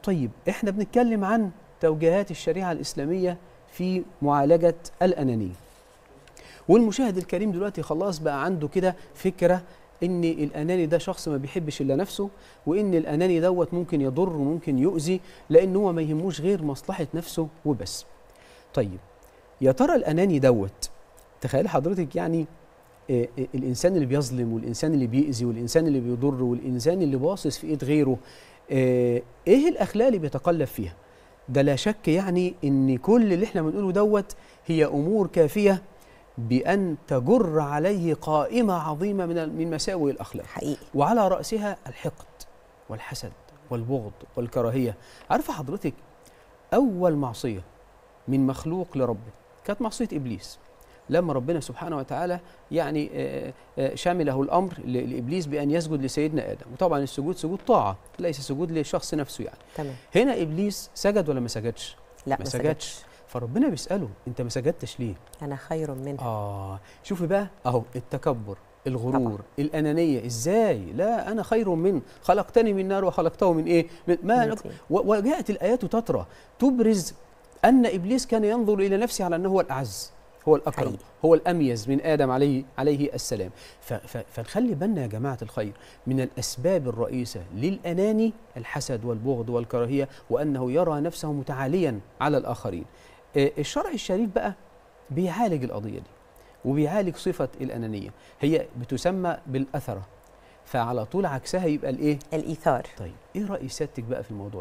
طيب احنا بنتكلم عن توجيهات الشريعة الإسلامية في معالجة الأنانية، والمشاهد الكريم دلوقتي خلاص بقى عنده كده فكرة إن الأناني ده شخص ما بيحبش إلا نفسه، وإن الأناني دوت ممكن يضر وممكن يؤذي، لأن هو ما يهموش غير مصلحة نفسه وبس. طيب يا ترى الأناني دوت، تخيل حضرتك يعني الإنسان اللي بيظلم والإنسان اللي بيأذي والإنسان اللي بيضر والإنسان اللي باصص في إيد غيره، إيه الأخلاق اللي بيتقلب فيها؟ ده لا شك يعني إن كل اللي إحنا بنقوله دوت هي أمور كافية بأن تجر عليه قائمة عظيمة من مساوئ الأخلاق حقيقي. وعلى رأسها الحقد والحسد والبغض والكراهية. عارفة حضرتك أول معصية من مخلوق لربه كانت معصية إبليس، لما ربنا سبحانه وتعالى يعني شامله الأمر لإبليس بأن يسجد لسيدنا آدم، وطبعا السجود سجود طاعة ليس سجود للشخص نفسه يعني. تمام. هنا إبليس سجد ولا ما سجدش؟ لا ما سجدش. فربنا بيسأله أنت ما سجدتش ليه؟ أنا خير منه. شوفي بقى أهو التكبر، الغرور طبعا. الأنانية، إزاي؟ لا أنا خير منه، خلقتني من نار وخلقته من إيه؟ وجاءت الآيات تترى تبرز أن إبليس كان ينظر إلى نفسه على أنه هو الأعز، هو الأكرم، حقيقي. هو الأميز من آدم عليه السلام. فنخلي بالنا يا جماعة الخير من الأسباب الرئيسة للأناني الحسد والبغض والكراهية، وأنه يرى نفسه متعاليا على الآخرين. الشرع الشريف بقى بيعالج القضية دي وبيعالج صفة الأنانية، هي بتسمى بالأثرة، فعلى طول عكسها يبقى الإيه؟ الإيثار. طيب إيه رأي سيادتك بقى في الموضوع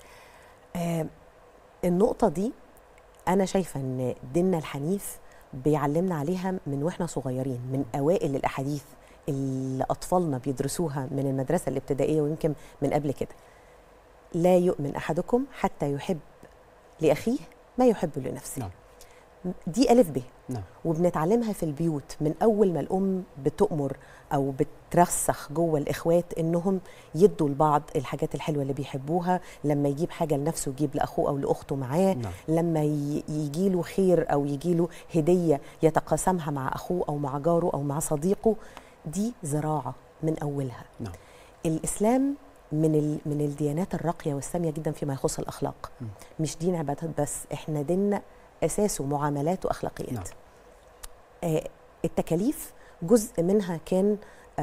ده؟ النقطة دي أنا شايفة أن ديننا الحنيف بيعلمنا عليها من وإحنا صغيرين، من أوائل الأحاديث اللي أطفالنا بيدرسوها من المدرسة الابتدائية ويمكن من قبل كده. لا يؤمن أحدكم حتى يحب لأخيه ما يحب لنفسه. نعم. دي ألف ب. نعم. وبنتعلمها في البيوت من أول ما الأم بتؤمر أو بترسخ جوه الإخوات إنهم يدوا لبعض الحاجات الحلوة اللي بيحبوها، لما يجيب حاجة لنفسه يجيب لأخوه أو لأخته معاه. نعم. لما يجيله خير أو يجيله هدية يتقاسمها مع أخوه أو مع جاره أو مع صديقه. دي زراعة من أولها. نعم. الإسلام من الديانات الراقية والسامية جدا فيما يخص الأخلاق. مش دين عبادات بس، إحنا ديننا أساسه معاملات وأخلاقيات. نعم. التكاليف جزء منها كان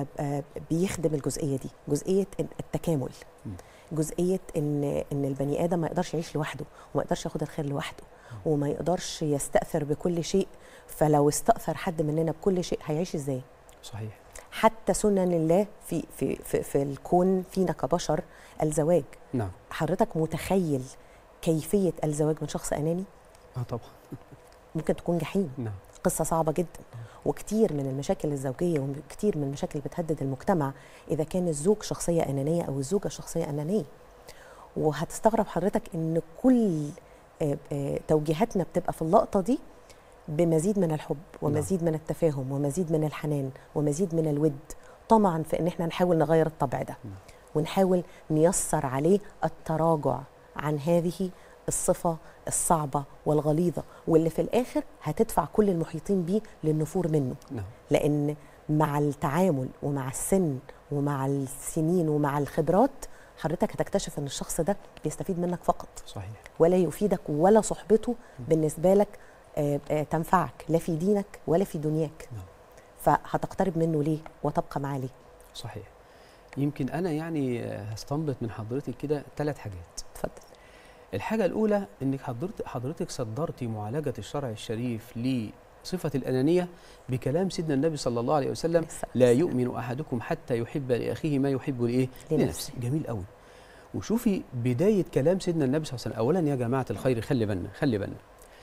بيخدم الجزئية دي، جزئية التكامل، جزئية إن البني آدم ما يقدرش يعيش لوحده وما يقدرش ياخد الخير لوحده وما يقدرش يستأثر بكل شيء. فلو استأثر حد مننا بكل شيء هيعيش إزاي؟ صحيح. حتى سنن الله في الكون فينا كبشر الزواج. نعم. حضرتك متخيل كيفية الزواج من شخص أناني؟ طبعا. ممكن تكون جحيم. نعم. قصة صعبة جدا. وكتير من المشاكل الزوجية وكتير من المشاكل اللي بتهدد المجتمع إذا كان الزوج شخصية أنانية أو الزوجة شخصية أنانية. وهتستغرب حضرتك إن كل توجيهاتنا بتبقى في اللقطة دي بمزيد من الحب ومزيد من التفاهم ومزيد من الحنان ومزيد من الود، طمعا في إن احنا نحاول نغير الطبع ده ونحاول نيسر عليه التراجع عن هذه الصفة الصعبة والغليظة، واللي في الآخر هتدفع كل المحيطين بيه للنفور منه. نعم. لأن مع التعامل ومع السن ومع السنين ومع الخبرات حضرتك هتكتشف أن الشخص ده بيستفيد منك فقط. صحيح. ولا يفيدك ولا صحبته بالنسبة لك تنفعك لا في دينك ولا في دنياك. نعم. فهتقترب منه ليه وتبقى معاه ليه؟ صحيح. يمكن أنا يعني هستنبط من حضرتك كده 3 حاجات. اتفضل. الحاجة الأولى إنك حضرتك صدرتي معالجة الشرع الشريف لصفة الأنانية بكلام سيدنا النبي صلى الله عليه وسلم: لا يؤمن أحدكم حتى يحب لأخيه ما يحب لنفسه. جميل قوي. وشوفي بداية كلام سيدنا النبي صلى الله عليه وسلم. أولا يا جماعة الخير خلي بالنا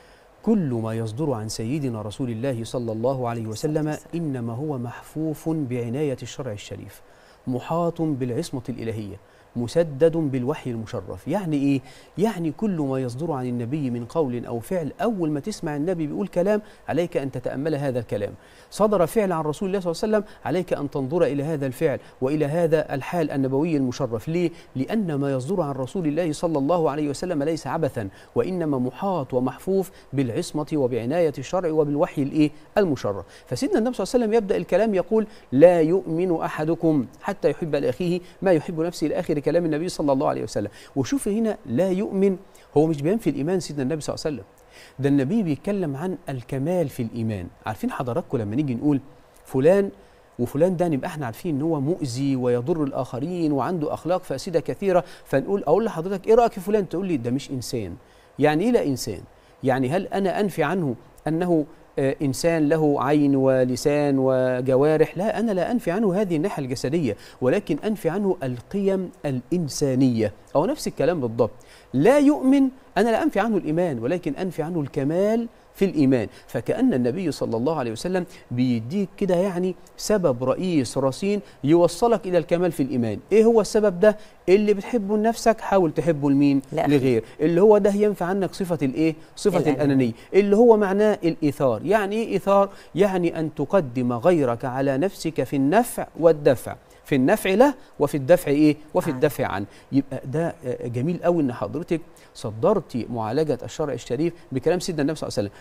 كل ما يصدر عن سيدنا رسول الله صلى الله عليه وسلم إنما هو محفوف بعناية الشرع الشريف، محاط بالعصمة الإلهية، مسدد بالوحي المشرف. يعني إيه؟ يعني كل ما يصدر عن النبي من قول أو فعل، أول ما تسمع النبي بيقول كلام عليك أن تتأمل هذا الكلام. صدر فعل عن رسول الله صلى الله عليه وسلم، عليك أن تنظر إلى هذا الفعل وإلى هذا الحال النبوي المشرف. ليه؟ لأن ما يصدر عن رسول الله صلى الله عليه وسلم ليس عبثا، وإنما محاط ومحفوف بالعصمة وبعناية الشرع وبالوحي المشرف. فسيدنا النبي صلى الله عليه وسلم يبدأ الكلام يقول: لا يؤمن أحدكم حتى يحب لأخيه ما يحب نفسه إلى آخر بكلام النبي صلى الله عليه وسلم. وشوف هنا لا يؤمن، هو مش بينفي الإيمان سيدنا النبي صلى الله عليه وسلم، ده النبي بيتكلم عن الكمال في الإيمان. عارفين حضراتكم لما نيجي نقول فلان وفلان ده نبقى احنا عارفين ان هو مؤذي ويضر الاخرين وعنده اخلاق فاسده كثيره، فنقول اقول لحضرتك ايه رايك في فلان، تقول لي ده مش انسان. يعني ايه لا انسان؟ يعني هل انا انفي عنه انه انسان له عين ولسان وجوارح؟ لا، انا لا انفي عنه هذه الناحيه الجسديه، ولكن انفي عنه القيم الانسانيه. او نفس الكلام بالضبط، لا يؤمن انا لا انفي عنه الايمان، ولكن انفي عنه الكمال في الإيمان. فكأن النبي صلى الله عليه وسلم بيديك كده يعني سبب رئيس رصين يوصلك إلى الكمال في الإيمان. إيه هو السبب ده؟ اللي بتحبه لنفسك حاول تحبه لمين؟ لغير. اللي هو ده ينفع عنك صفة الإيه؟ صفة الأنانية، اللي هو معناه الإيثار. يعني إيه إيثار؟ يعني أن تقدم غيرك على نفسك في النفع والدفع، في النفع له وفي الدفع ايه؟ وفي الدفع عنه. يبقى ده جميل قوي ان حضرتك صدرتي معالجه الشرع الشريف بكلام سيدنا النبي صلى الله عليه وسلم.